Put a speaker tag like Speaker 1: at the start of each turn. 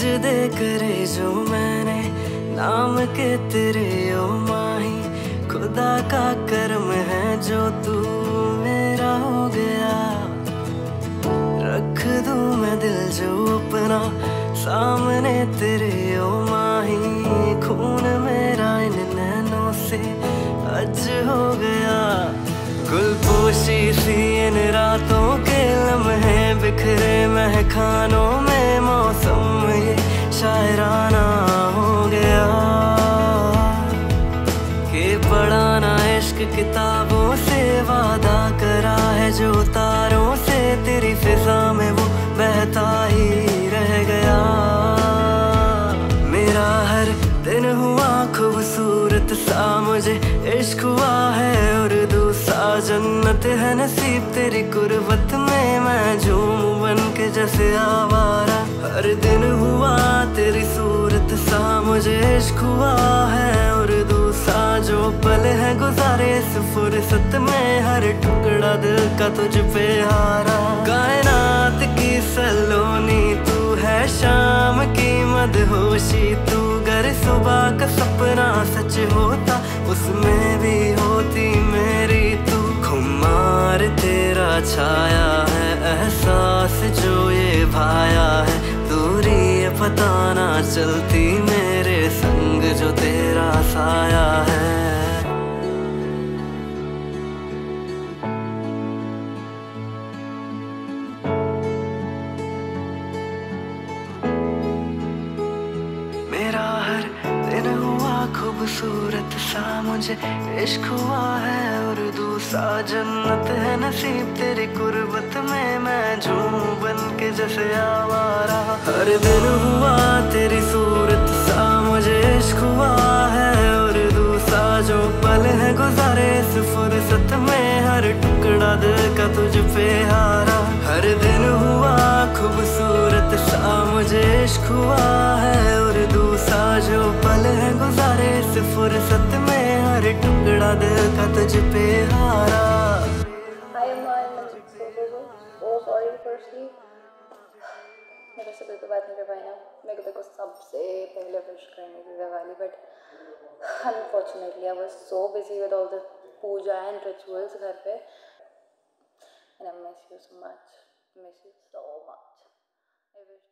Speaker 1: दे करे जो मैंने नाम के तेरे ओ माही, खुदा का करम है जो तू मेरा हो गया। रख दूं मैं दिल जो अपना सामने तेरे ओ माही, खून मेरा इन नैनों से अज हो गया। गुलपोशी सी इन रातों के लम्हे बिखरे महखानों में, मौसम ये शायराना हो गया। कि पढ़ा ना इश्क किताबों से, वादा करा है जो तारों से, तेरी फिजा में वो बहता ही रह गया। मेरा हर दिन हुआ खूबसूरत सा, मुझे इश्क हुआ है और दूसरा जन्नत है नसीब तेरी कुर्बत में। मैं झूमूं बन के जैसे आवारा, हर दिन हुआ तेरी सूरत सा, मुझे इश्क हुआ है और दूसरा जो पल है गुजारे इस फुर्सत में, हर टुकड़ा दिल का तुझ पे हारा। कायनात की सलोनी तू है, शाम की मदहोशी तू, गर सुबह का सपना सच होता उसमें भी होती मेरी तू। खुमार तेरा छाया है एहसास जो ये भाया है, दूरी ये पता ना चलती मेरे संग जो तेरा साया है। मेरा हर दिन हुआ खूबसूरत सा, मुझे इश्क हुआ है और दूसरा जन्नत है नसीब तेरी कुर्बत में। मैं झूमूं बन के जैसे आवारा, हर दिन हुआ तेरी सूरत सा, मुझे इश्क हुआ है और दूसरा जो पल है गुजारे इस फुर्सत में, हर टुकड़ा दिल का तुझ पे हारा। हर दिन हुआ खूबसूरत सा, मुझे इश्क हुआ है और दूसरा जो पल है गुजारे इस फुर्सत में, हर टुकड़ा दिल का तुझ पे हारा।
Speaker 2: सॉरी फर्स्टली, मेरे से बिल्कुल बात नहीं कर पाई ना। मेरे को सबसे पहले विश करनी थी Diwali, but unfortunately I was so busy with all the puja and rituals घर पे, and I miss you so much, miss you so much. I wish